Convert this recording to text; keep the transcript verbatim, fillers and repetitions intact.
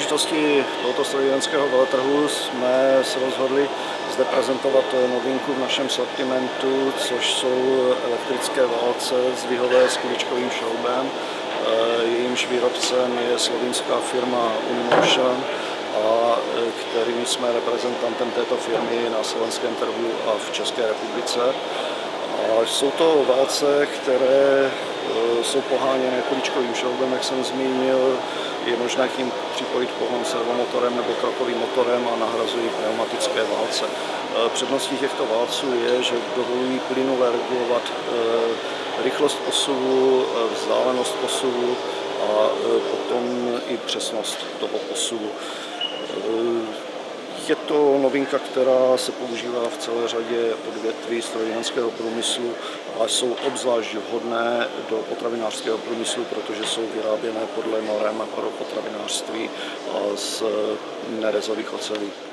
příležitosti tohoto strojírenského veletrhu jsme se rozhodli zde prezentovat novinku v našem sortimentu, což jsou elektrické válce zdvihové s kuličkovým šroubem. Jejímž výrobcem je slovinská firma Unimotion, a kterým jsme reprezentantem této firmy na slovenském trhu a v České republice. A jsou to válce, které jsou poháněné kuličkovým šroubem, jak jsem zmínil. Je možné k ním připojit pohon servomotorem nebo krokovým motorem a nahrazují pneumatické válce. Předností těchto válců je, že dovolují plynule regulovat rychlost posuvu, vzdálenost posuvu a potom i přesnost toho posuvu. Je to novinka, která se používá v celé řadě odvětví strojírenského průmyslu a jsou obzvlášť vhodné do potravinářského průmyslu, protože jsou vyráběné podle norem pro potravinářství z nerezových ocelí.